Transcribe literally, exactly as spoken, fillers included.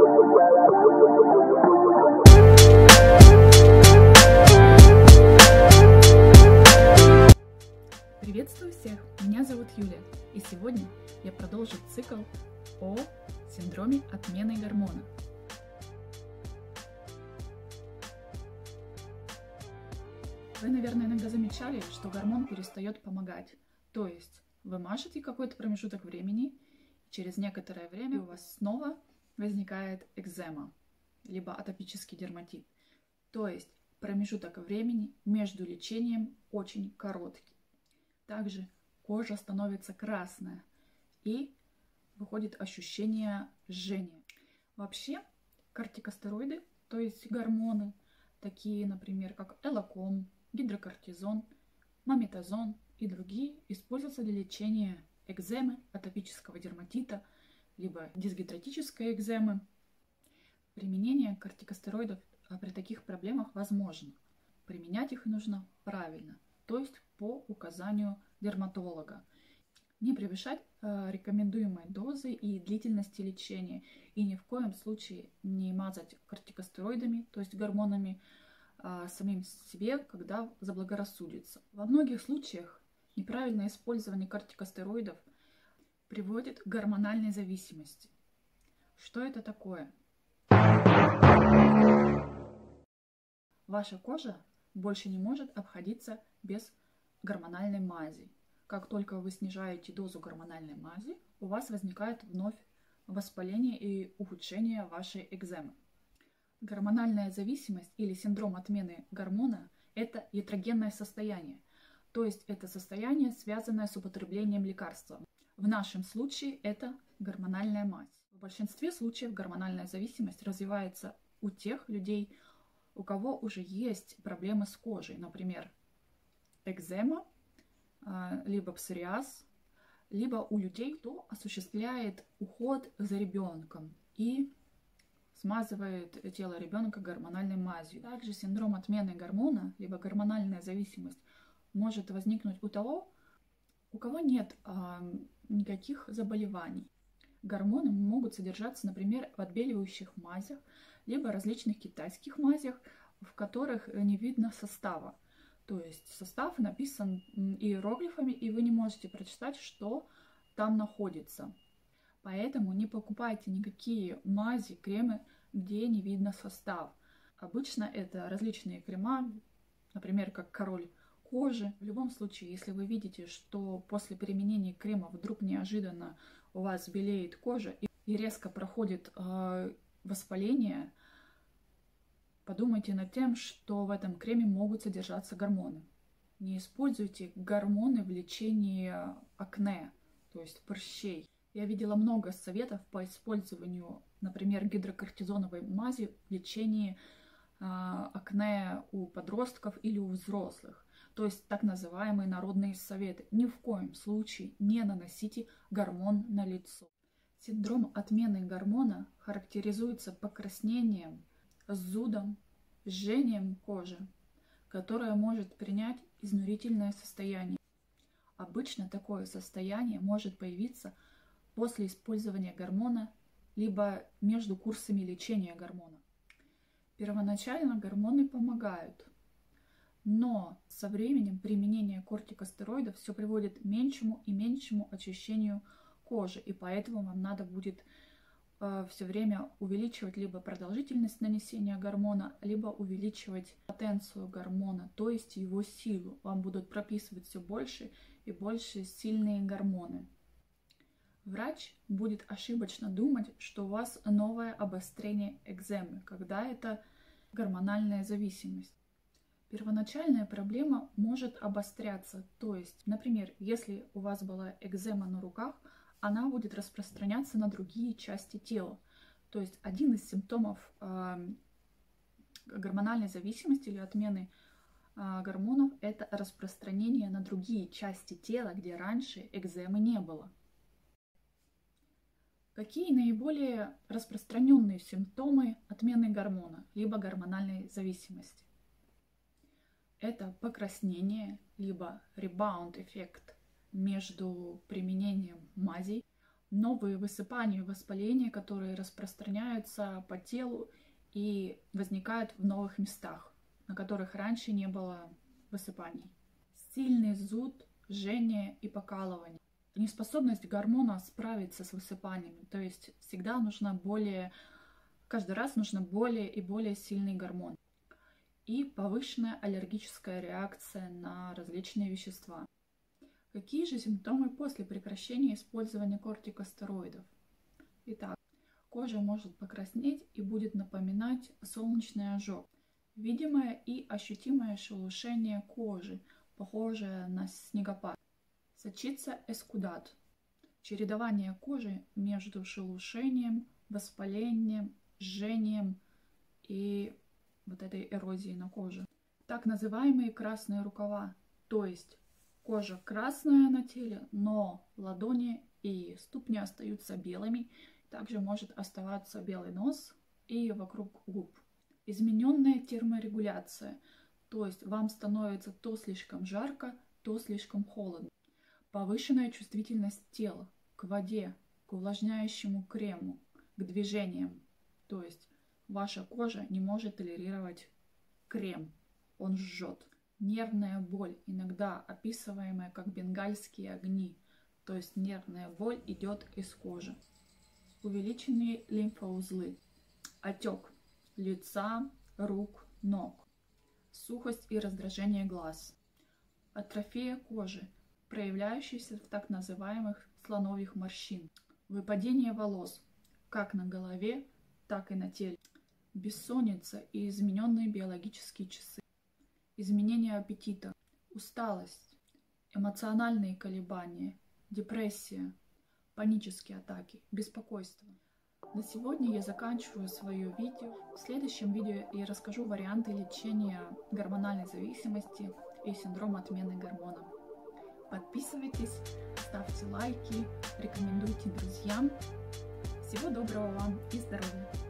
Приветствую всех! Меня зовут Юля, и сегодня я продолжу цикл о синдроме отмены гормона. Вы, наверное, иногда замечали, что гормон перестает помогать. То есть вы машете какой-то промежуток времени, и через некоторое время у вас снова возникает экзема, либо атопический дерматит. То есть промежуток времени между лечением очень короткий. Также кожа становится красная и выходит ощущение жжения. Вообще кортикостероиды, то есть гормоны, такие, например, как элакон, гидрокортизон, мометазон и другие, используются для лечения экземы, атопического дерматита, либо дисгидратической экземы. Применение кортикостероидов при таких проблемах возможно. Применять их нужно правильно, то есть по указанию дерматолога. Не превышать э, рекомендуемой дозы и длительности лечения. И ни в коем случае не мазать кортикостероидами, то есть гормонами, э, самим себе, когда заблагорассудится. Во многих случаях неправильное использование кортикостероидов приводит к гормональной зависимости. Что это такое? Ваша кожа больше не может обходиться без гормональной мази. Как только вы снижаете дозу гормональной мази, у вас возникает вновь воспаление и ухудшение вашей экземы. Гормональная зависимость или синдром отмены гормона – это ятрогенное состояние, то есть это состояние, связанное с употреблением лекарства. В нашем случае это гормональная мазь. В большинстве случаев гормональная зависимость развивается у тех людей, у кого уже есть проблемы с кожей, например, экзема, либо псориаз, либо у людей, кто осуществляет уход за ребенком и смазывает тело ребенка гормональной мазью. Также синдром отмены гормона, либо гормональная зависимость может возникнуть у того, у кого нет а, никаких заболеваний. Гормоны могут содержаться, например, в отбеливающих мазях, либо различных китайских мазях, в которых не видно состава. То есть состав написан иероглифами, и вы не можете прочитать, что там находится. Поэтому не покупайте никакие мази, кремы, где не видно состав. Обычно это различные крема, например, как король кожи. В любом случае, если вы видите, что после применения крема вдруг неожиданно у вас белеет кожа и резко проходит э, воспаление, подумайте над тем, что в этом креме могут содержаться гормоны. Не используйте гормоны в лечении акне, то есть прыщей. Я видела много советов по использованию, например, гидрокортизоновой мази в лечении э, акне у подростков или у взрослых. То есть так называемые народные советы. Ни в коем случае не наносите гормон на лицо. Синдром отмены гормона характеризуется покраснением, зудом, жжением кожи, которое может принять изнурительное состояние. Обычно такое состояние может появиться после использования гормона, либо между курсами лечения гормона. Первоначально гормоны помогают, но со временем применение кортикостероидов все приводит к меньшему и меньшему очищению кожи, и поэтому вам надо будет э, все время увеличивать либо продолжительность нанесения гормона, либо увеличивать потенцию гормона, то есть его силу. Вам будут прописывать все больше и больше сильные гормоны. Врач будет ошибочно думать, что у вас новое обострение экземы, когда это гормональная зависимость. Первоначальная проблема может обостряться, то есть, например, если у вас была экзема на руках, она будет распространяться на другие части тела. То есть один из симптомов э, гормональной зависимости или отмены э, гормонов – это распространение на другие части тела, где раньше экземы не было. Какие наиболее распространенные симптомы отмены гормона, либо гормональной зависимости? Это покраснение, либо ребаунд-эффект между применением мазей. новые высыпания и воспаления, которые распространяются по телу и возникают в новых местах, на которых раньше не было высыпаний. Сильный зуд, жжение и покалывание. Неспособность гормона справиться с высыпаниями, то есть всегда нужно более, каждый раз нужно более и более сильный гормон. И повышенная аллергическая реакция на различные вещества. Какие же симптомы после прекращения использования кортикостероидов? Итак, кожа может покраснеть и будет напоминать солнечный ожог. Видимое и ощутимое шелушение кожи, похожее на снегопад. Сочится эскудат. Чередование кожи между шелушением, воспалением, жжением и вот этой эрозией на коже. Так называемые красные рукава, то есть кожа красная на теле, но ладони и ступни остаются белыми. Также может оставаться белый нос и вокруг губ. Измененная терморегуляция, то есть вам становится то слишком жарко, то слишком холодно. Повышенная чувствительность тела к воде, к увлажняющему крему, к движениям. То есть ваша кожа не может толерировать крем, он жжет. Нервная боль, иногда описываемая как бенгальские огни, то есть нервная боль идет из кожи. Увеличенные лимфоузлы, отек лица, рук, ног, сухость и раздражение глаз, атрофия кожи, проявляющаяся в так называемых слоновьих морщин, выпадение волос, как на голове, так и на теле, бессонница и измененные биологические часы, изменение аппетита, усталость, эмоциональные колебания, депрессия, панические атаки, беспокойство. На сегодня я заканчиваю свое видео. В следующем видео я расскажу варианты лечения гормональной зависимости и синдрома отмены гормонов. Подписывайтесь, ставьте лайки, рекомендуйте друзьям. Всего доброго вам и здоровья!